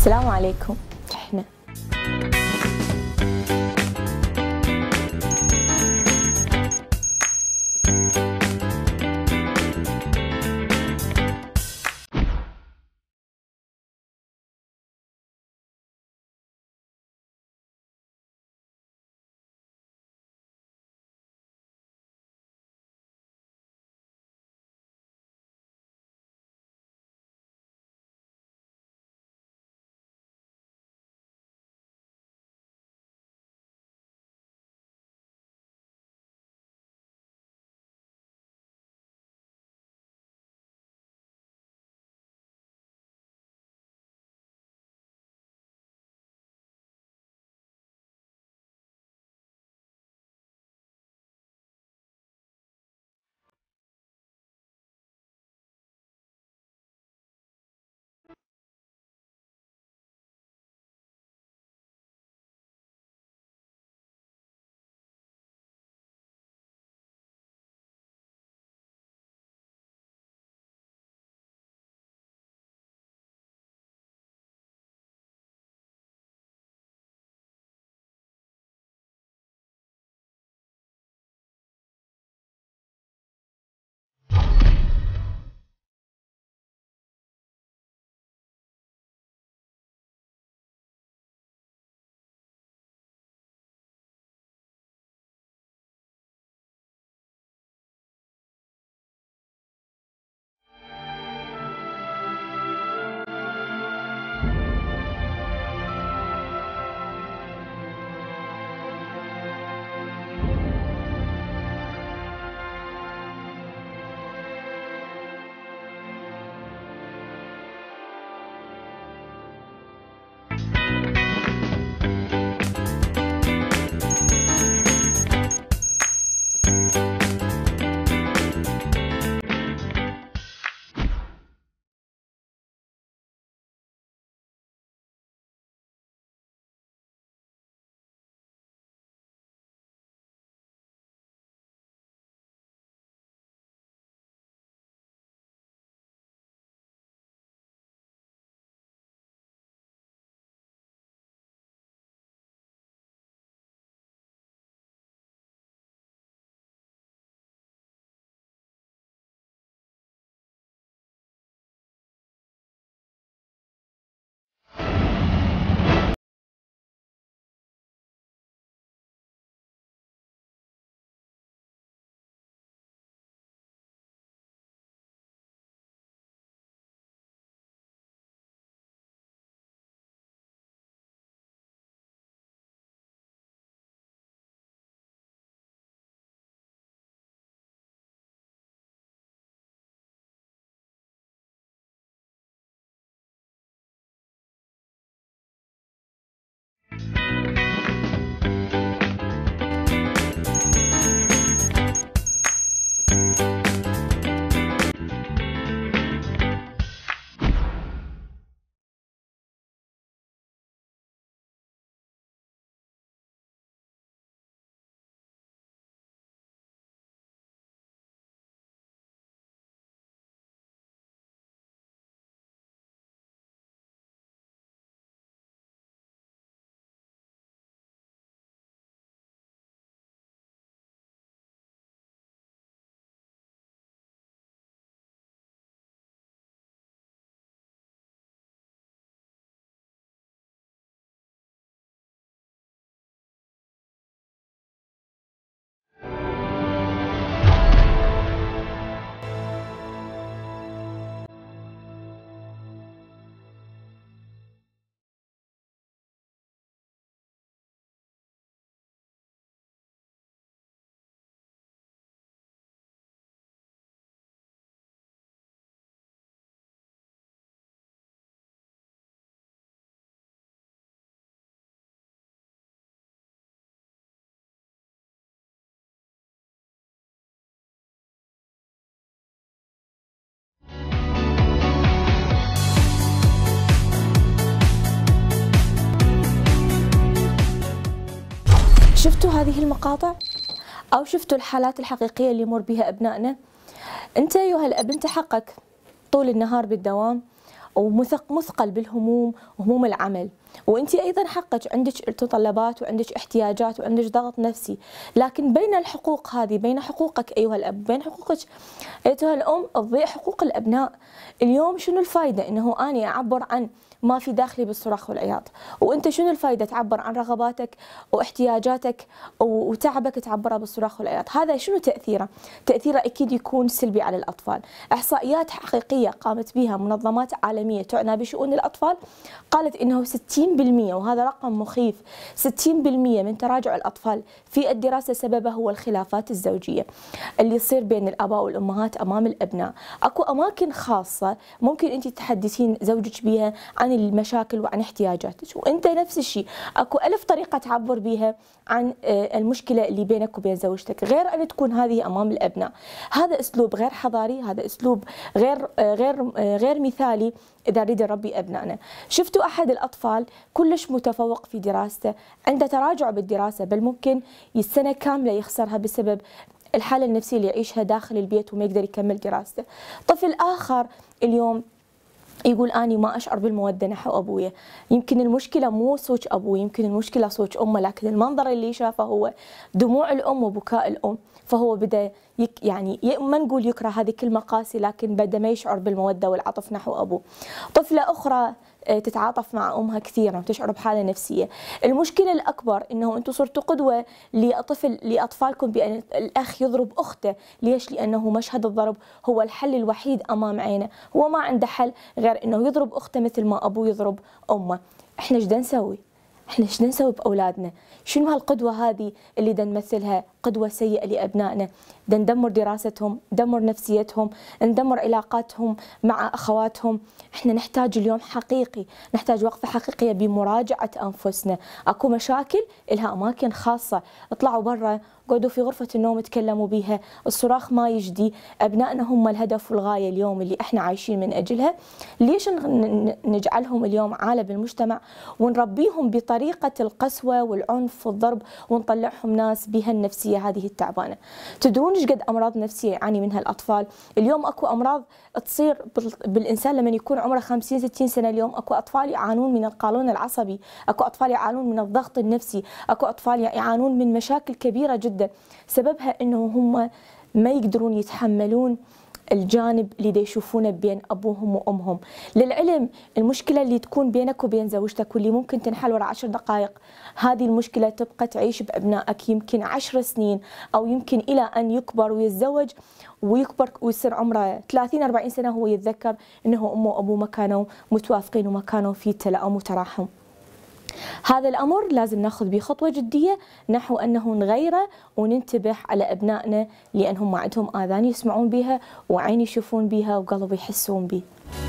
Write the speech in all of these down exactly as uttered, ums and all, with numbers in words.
السلام عليكم. احنا شفتوا هذه المقاطع أو شفتوا الحالات الحقيقية اللي يمر بها أبنائنا؟ أنت أيها الأب أنت حقك طول النهار بالدوام ومثقل بالهموم وهموم العمل. وانت ايضا حقك، عندك متطلبات وعندك احتياجات وعندك ضغط نفسي، لكن بين الحقوق هذه، بين حقوقك ايها الاب، بين حقوقك ايتها الام، تضيع حقوق الابناء. اليوم شنو الفائده انه اني اعبر عن ما في داخلي بالصراخ والعياط، وانت شنو الفائده تعبر عن رغباتك واحتياجاتك وتعبك تعبرها بالصراخ والعياط؟ هذا شنو تاثيره؟ تاثيره اكيد يكون سلبي على الاطفال. احصائيات حقيقيه قامت بها منظمات عالميه تعنى بشؤون الاطفال قالت انه ستين بالمئة، وهذا رقم مخيف، ستين بالمئة من تراجع الاطفال في الدراسه سببه هو الخلافات الزوجيه اللي تصير بين الاباء والامهات امام الابناء. اكو اماكن خاصه ممكن انت تحدثين زوجك بها عن المشاكل وعن احتياجاتك، وانت نفس الشيء اكو الف طريقه تعبر بها عن المشكله اللي بينك وبين زوجتك، غير ان تكون هذه امام الابناء. هذا اسلوب غير حضاري، هذا اسلوب غير غير غير مثالي اذا نريد نربي ابنائنا. شفتوا احد الاطفال كلش متفوق في دراسته، عنده تراجع بالدراسه، بل ممكن السنه كامله يخسرها بسبب الحاله النفسيه اللي يعيشها داخل البيت وما يقدر يكمل دراسته. طفل اخر اليوم يقول أني ما أشعر بالمودة نحو أبويا، يمكن المشكلة مو صوت أبوي، يمكن المشكلة صوت أمه، لكن المنظر اللي شافه هو دموع الأم وبكاء الأم، فهو بدأ يك يعني ما نقول يكره، هذه كلمة قاسية، لكن بدأ ما يشعر بالمودة والعطف نحو أبوه. طفلة أخرى تتعاطف مع أمها كثيرا وتشعر بحالة نفسية. المشكلة الأكبر أنه أنتم صرتوا قدوة لطفل لأطفالكم بأن الأخ يضرب أخته. ليش؟ لأنه مشهد الضرب هو الحل الوحيد أمام عينه، هو ما عنده حل غير أنه يضرب أخته مثل ما أبوه يضرب أمه. إحنا إيش نسوي؟ احنا ايش نسوي باولادنا؟ شنو هالقدوه هذه اللي دا نمثلها قدوه سيئه لابنائنا؟ دا ندمر دراستهم، ندمر نفسيتهم، ندمر علاقاتهم مع اخواتهم. احنا نحتاج اليوم حقيقي، نحتاج وقفه حقيقيه بمراجعه انفسنا. اكو مشاكل لها اماكن خاصه، اطلعوا برا، قعدوا في غرفة النوم تكلموا بيها، الصراخ ما يجدي. أبنائنا هم الهدف والغاية اليوم اللي احنا عايشين من أجلها. ليش نجعلهم اليوم عالة بالمجتمع ونربيهم بطريقة القسوة والعنف والضرب ونطلعهم ناس بها النفسية هذه التعبانة؟ تدرون ايش قد أمراض نفسية يعاني منها الأطفال؟ اليوم أكو أمراض تصير بالإنسان لما يكون عمره خمسين ستين سنة. اليوم أكو أطفال يعانون من القولون العصبي، أكو أطفال يعانون من الضغط النفسي، أكو أطفال يعانون من مشاكل كبيرة جدا سببها انه هم ما يقدرون يتحملون الجانب اللي دا يشوفونه بين ابوهم وامهم. للعلم المشكله اللي تكون بينك وبين زوجتك واللي ممكن تنحل ورا عشر دقائق، هذه المشكله تبقى تعيش بابنائك يمكن عشر سنين، او يمكن الى ان يكبر ويتزوج ويكبر ويصير عمره ثلاثين أربعين سنه هو يتذكر انه امه وابوه ما كانوا متوافقين وما كانوا في تلاؤم وتراحم. هذا الأمر لازم ناخذ به خطوة جدية نحو أنه نغيره وننتبه على أبنائنا، لأنهم ما عندهم آذان يسمعون بها وعين يشوفون بها وقلب يحسون به.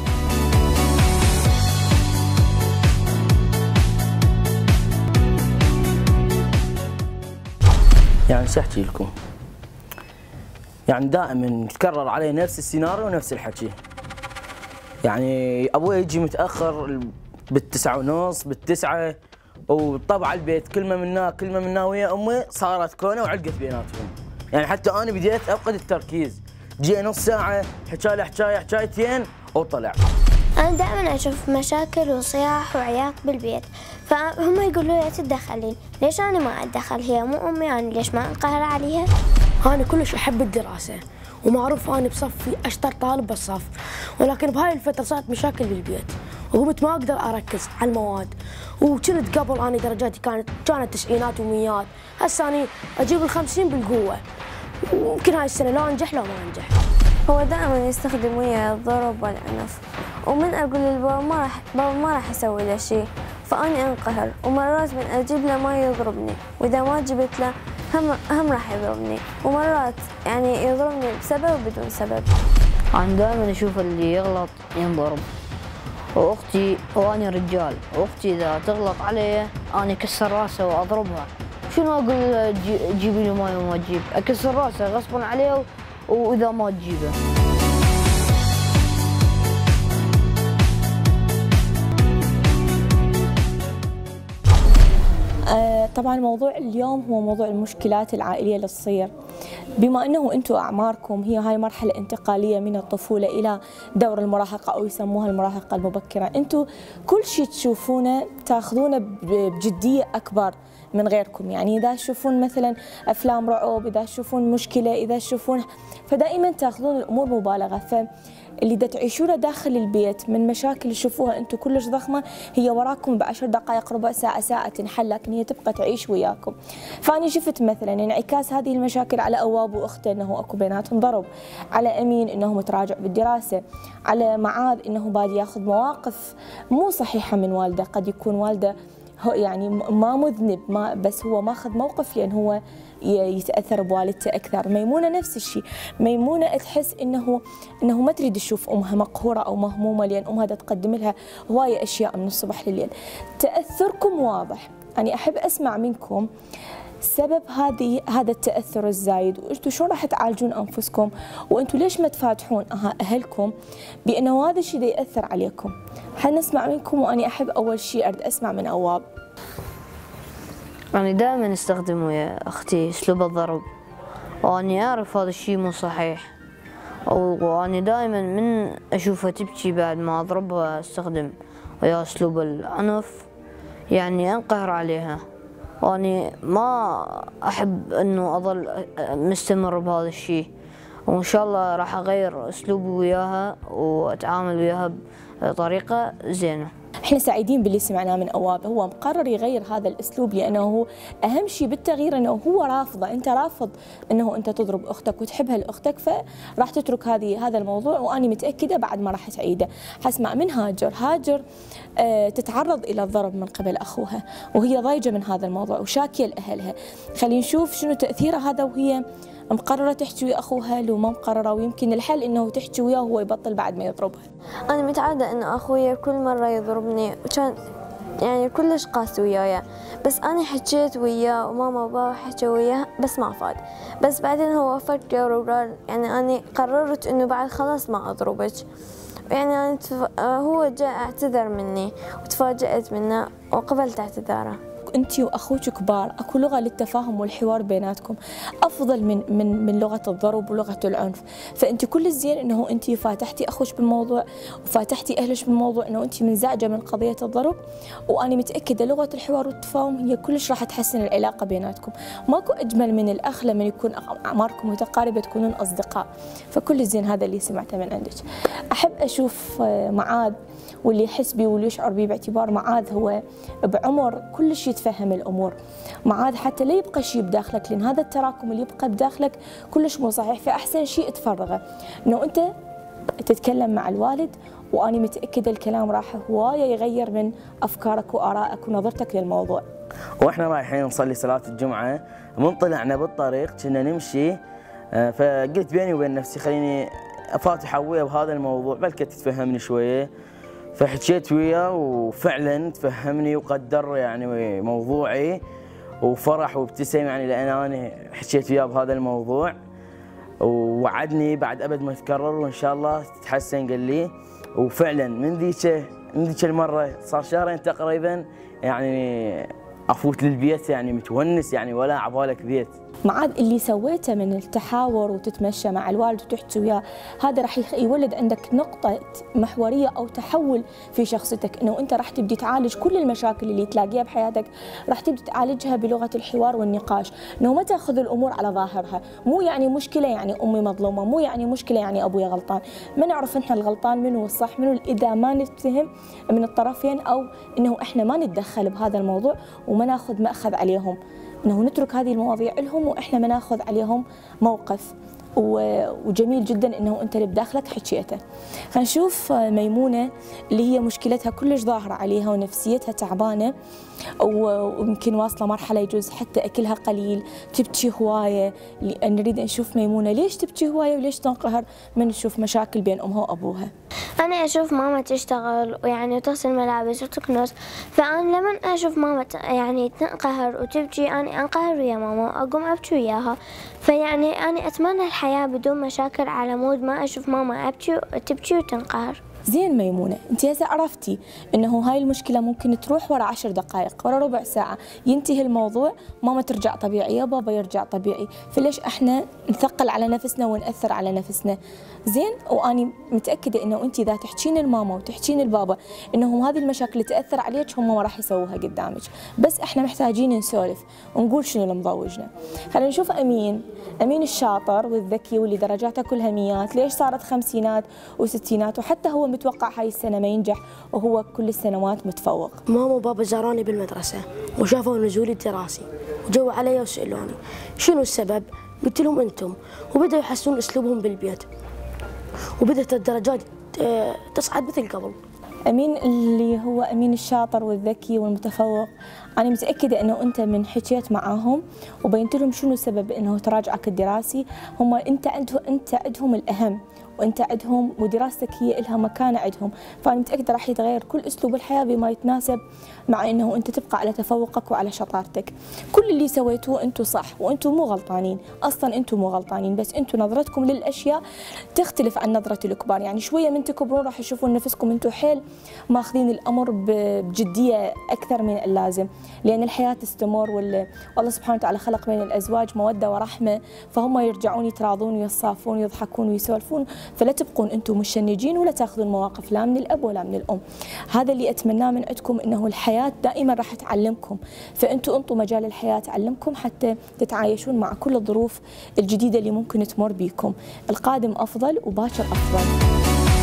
يعني شو أحكي لكم؟ يعني دائما يتكرر علي نفس السيناريو ونفس الحكي. يعني أبوي يجي متأخر بالتسعة ونص بالتسعة، وطبعا البيت كلمة منا كلمة منا ويا أمي صارت كونة وعلقت بيناتهم. يعني حتى أنا بديت أفقد التركيز، جي نص ساعة حكى لي حكاية حكايتين وطلع. أنا دائما أشوف مشاكل وصياح وعياط بالبيت، فهم يقولوا لي تتدخلين، ليش أنا ما أتدخل؟ هي مو أمي، أنا ليش ما أنقهر عليها؟ أنا كلش أحب الدراسة ومعروف أنا بصفي أشطر طالب بالصف، ولكن بهاي الفترة صارت مشاكل بالبيت وقمت ما أقدر أركز على المواد. وكنت قبل أنا درجاتي كانت كانت تسعينات وميات، هسه أنا أجيب الخمسين بالقوة، ويمكن هاي السنة لا أنجح لا ما أنجح. هو دائما يستخدم ويا الضرب والعنف، ومن أقول للبابا ما راح بابا ما راح يسوي له شيء، فأني أنقهر، ومرات من أجيب له ما يضربني، وإذا ما جبت له هم هم راح يضربني، ومرات يعني يضربني بسبب وبدون سبب. أنا دائما أشوف اللي يغلط ينضرب، وأختي وأنا رجال، وأختي إذا تغلط علي أنا أكسر راسها وأضربها. شنو أقول جيبي لي ماي وما تجيب؟ أكسر راسها غصبا عليه وإذا ما تجيبه. طبعا موضوع اليوم هو موضوع المشكلات العائلية اللي تصير. بما أنه أنتم أعماركم هي هاي مرحلة انتقالية من الطفولة إلى دور المراهقة أو يسموها المراهقة المبكرة، أنتم كل شيء تشوفونه تاخذونه بجدية أكبر من غيركم. يعني إذا تشوفون مثلا أفلام رعب، إذا تشوفون مشكلة، إذا تشوفون، فدائما تاخذون الأمور مبالغة. فاللي دا تعيشونه داخل البيت من مشاكل تشوفوها أنتم كلش ضخمة هي وراكم بعشر دقائق ربع ساعة ساعة تنحل، لكن هي تبقى تعيش وياكم. فأني شفت مثلا انعكاس هذه المشاكل على أواب وأخته، أنه أكو بيناتهم ضرب، على أمين أنه متراجع بالدراسة، على معاذ أنه بادي ياخذ مواقف مو صحيحة من والده. قد يكون والده هو يعني ما مذنب، ما بس هو ماخذ موقف لأن هو يتأثر بوالدته أكثر. ميمونة نفس الشيء، ميمونة تحس إنه إنه ما تريد تشوف أمها مقهورة أو مهمومة لأن أمها تقدم لها هواية أشياء من الصبح لليل. تأثركم واضح، أنا أحب أسمع منكم سبب هذه هذا التأثر الزايد، وأنتم شلون راح تعالجون أنفسكم، وأنتم ليش ما تفاتحون أهلكم بأنه هذا الشيء يأثر عليكم. حنسمع منكم، وأنا أحب أول شيء أريد أسمع من أواب. أنا دائما أستخدم ويا أختي أسلوب الضرب، وأني أعرف هذا الشيء مو صحيح، وأنا دائما من أشوفها تبكي بعد ما أضربها أستخدم ويا أسلوب العنف، يعني أنقهر عليها. وأني ما أحب أنه أظل مستمر بهذا الشيء، وإن شاء الله راح أغير أسلوبي وياها وأتعامل وياها بطريقة زينة. احنا سعيدين باللي سمعناه من أواب، هو مقرر يغير هذا الأسلوب لأنه هو أهم شيء بالتغيير أنه هو رافضه، أنت رافض أنه أنت تضرب أختك وتحبها لأختك، فراح تترك هذه هذا الموضوع، وأنا متأكدة بعد ما راح تعيده. حسمع من هاجر، هاجر آه تتعرض إلى الضرب من قبل أخوها وهي ضايجة من هذا الموضوع وشاكية لأهلها. خلينا نشوف شنو تأثيره هذا وهي مقررة تحكي ويا أخوها، لو ما مقررة ويمكن الحل إنه تحكي وياه وهو يبطل بعد ما يضربها. أنا متعودة إن أخويا كل مرة يضربني وكان يعني كلش قاسي وياي، بس أنا حكيت وياه وماما وبابا حكوا وياه بس ما فاد. بس بعدين هو فكر وقال يعني أنا قررت إنه بعد خلاص ما أضربك. يعني أنا تف... هو جاء اعتذر مني وتفاجأت منه وقبلت اعتذاره. انت واخوك كبار، اكو لغه للتفاهم والحوار بيناتكم افضل من من من لغه الضرب ولغه العنف. فانت كل الزين انه انت فاتحتي اخوك بالموضوع وفاتحتي اهلك بالموضوع، انه انت منزعجه من قضيه الضرب، وانا متاكده لغه الحوار والتفاهم هي كلش راح تحسن العلاقه بيناتكم. ماكو اجمل من الاخ لما يكون اعماركم متقاربه تكونون اصدقاء. فكل الزين هذا اللي سمعته من عندك. احب اشوف معاذ واللي يحس بي واللي يشعر بي، باعتبار معاذ هو بعمر كلش يتفهم الامور. معاذ حتى لا يبقى شيء بداخلك، لان هذا التراكم اللي يبقى بداخلك كلش مو صحيح، فاحسن شيء تفرغه، انه انت تتكلم مع الوالد، وانا متاكده الكلام راح هوايه يغير من افكارك وارائك ونظرتك للموضوع. واحنا رايحين نصلي صلاه الجمعه، من طلعنا بالطريق كنا نمشي، فقلت بيني وبين نفسي خليني افاتح ابويا بهذا الموضوع بلكي تتفهمني شويه. فحكيت وياه وفعلا تفهمني وقدر يعني موضوعي وفرح وابتسم، يعني لان انا حكيت وياه بهذا الموضوع، ووعدني بعد ابد ما يتكرر وان شاء الله تتحسن. قال لي وفعلا من ذيك من ذيك المره صار شهرين تقريبا يعني افوت للبيت يعني متونس، يعني ولا عبالك بيت. معاذ اللي سويته من التحاور وتتمشى مع الوالد وتحكي وياه، هذا راح يولد عندك نقطة محورية أو تحول في شخصيتك، إنه أنت راح تبدي تعالج كل المشاكل اللي تلاقيها بحياتك، راح تبدي تعالجها بلغة الحوار والنقاش، إنه ما تاخذ الأمور على ظاهرها. مو يعني مشكلة يعني أمي مظلومة، مو يعني مشكلة يعني أبوي غلطان. ما نعرف إحنا الغلطان منو والصح منو إذا ما نتفهم من الطرفين، أو إنه إحنا ما نتدخل بهذا الموضوع وما ناخذ مأخذ عليهم، انه نترك هذه المواضيع لهم واحنا ما ناخذ عليهم موقف. وجميل جدا انه انت اللي بداخلك حكيته. خلينا نشوف ميمونه اللي هي مشكلتها كلش ظاهره عليها ونفسيتها تعبانه، ويمكن واصله مرحله يجوز حتى اكلها قليل، تبكي هوايه. نريد نشوف ميمونه ليش تبكي هوايه وليش تنقهر من نشوف مشاكل بين امها وابوها. أنا أشوف ماما تشتغل ويعني تغسل ملابس وتكنس، فأنا لما أشوف ماما يعني تنقهر وتبكي أنا أنقهر ويا ماما وأقوم أبكي وياها. فيعني أنا أتمنى الحياة بدون مشاكل على مود ما أشوف ماما أبكي تبكي وتنقهر. زين ميمونة، انت هسه عرفتي انه هاي المشكلة ممكن تروح ورا عشر دقائق، ورا ربع ساعة ينتهي الموضوع، ماما ترجع طبيعية، بابا يرجع طبيعي، فليش احنا نثقل على نفسنا ونأثر على نفسنا؟ زين، واني متأكدة انه انت اذا تحكين الماما وتحكين البابا انهم هذه المشاكل تأثر عليك، هم ما راح يسووها قدامك، بس احنا محتاجين نسولف ونقول شنو اللي مضوجنا. خلينا نشوف امين، امين الشاطر والذكي واللي درجاته كلها ميات، ليش صارت خمسينات وستينات وحتى هو متوقع هاي السنة ما ينجح وهو كل السنوات متفوق؟ ماما وبابا زاروني بالمدرسة وشافوا نزولي الدراسي وجوا علي وسألوني شنو السبب؟ قلت لهم انتم، وبدأوا يحسنون اسلوبهم بالبيت وبدأت الدرجات تصعد مثل قبل. امين اللي هو امين الشاطر والذكي والمتفوق، انا متاكده انه انت من حكيت معاهم وبينت لهم شنو سبب انه تراجعك الدراسي، هم انت عندهم انت عندهم الاهم، وانت عندهم ودراستك هي لها مكانه عندهم، فانا متاكده راح يتغير كل اسلوب الحياه بما يتناسب مع انه انت تبقى على تفوقك وعلى شطارتك. كل اللي سويتوه انتم صح وانتم مو غلطانين، اصلا انتم مو غلطانين، بس انتم نظرتكم للاشياء تختلف عن نظره الكبار، يعني شويه من تكبرون راح تشوفون نفسكم انتم حيل ماخذين الامر بجديه اكثر من اللازم، لان الحياه تستمر والله سبحانه وتعالى خلق بين الازواج موده ورحمه، فهم يرجعون يتراضون ويتصافون ويضحكون ويسولفون، فلا تبقون انتم مشنجين ولا تاخذون مواقف لا من الاب ولا من الام. هذا اللي اتمناه من عندكم، انه الحياه دائما راح تعلمكم، فانتم انطوا مجال الحياه تعلمكم حتى تتعايشون مع كل الظروف الجديده اللي ممكن تمر بيكم. القادم افضل وباكر افضل.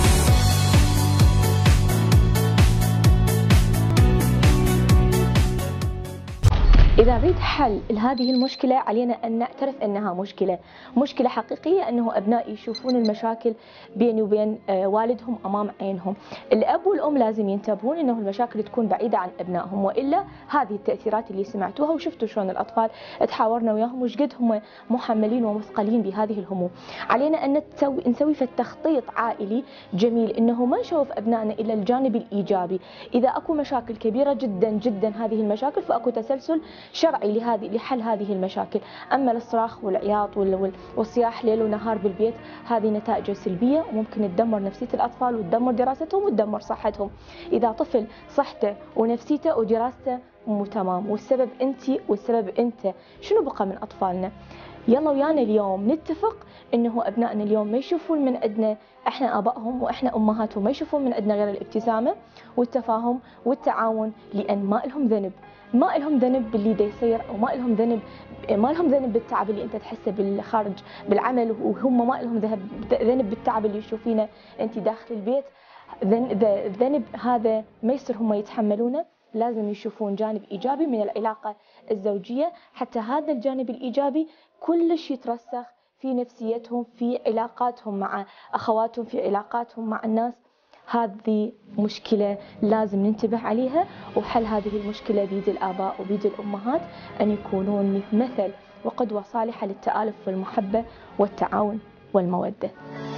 إذا نريد حل لهذه المشكلة علينا أن نعترف أنها مشكلة، مشكلة حقيقية، أنه أبناء يشوفون المشاكل بيني وبين والدهم أمام عينهم. الأب والأم لازم ينتبهون أنه المشاكل تكون بعيدة عن أبنائهم، وإلا هذه التأثيرات اللي سمعتوها وشفتوا شلون الأطفال تحاورنا وياهم وش قد هم محملين ومثقلين بهذه الهموم. علينا أن نسوي نسوي في التخطيط عائلي جميل، أنه ما نشوف أبنائنا إلا الجانب الإيجابي. إذا أكو مشاكل كبيرة جدا جدا هذه المشاكل، فأكو تسلسل شرعي لهذه لحل هذه المشاكل. اما الصراخ والعياط والصياح ليل ونهار بالبيت، هذه نتائج سلبيه وممكن تدمر نفسيه الاطفال وتدمر دراستهم وتدمر صحتهم. اذا طفل صحته ونفسيته ودراسته مو تمام، والسبب انت والسبب انت، شنو بقى من اطفالنا؟ يلا ويانا اليوم نتفق انه ابنائنا اليوم ما يشوفون من عندنا احنا ابائهم واحنا امهاتهم، ما يشوفون من عندنا غير الابتسامه والتفاهم والتعاون، لان ما لهم ذنب، ما لهم ذنب باللي دا يصير، او ما لهم ذنب ما لهم ذنب بالتعب اللي انت تحسه بالخارج بالعمل، وهم ما لهم ذنب بالتعب اللي يشوفينه انت داخل البيت. الذنب هذا ما يصير هم يتحملونه، لازم يشوفون جانب ايجابي من العلاقه الزوجيه، حتى هذا الجانب الايجابي كلش يترسخ في نفسيتهم، في علاقاتهم مع اخواتهم، في علاقاتهم مع الناس. هذه مشكلة لازم ننتبه عليها، وحل هذه المشكلة بيد الآباء وبيد الأمهات أن يكونون مثل وقدوة صالحة للتآلف والمحبة والتعاون والمودة.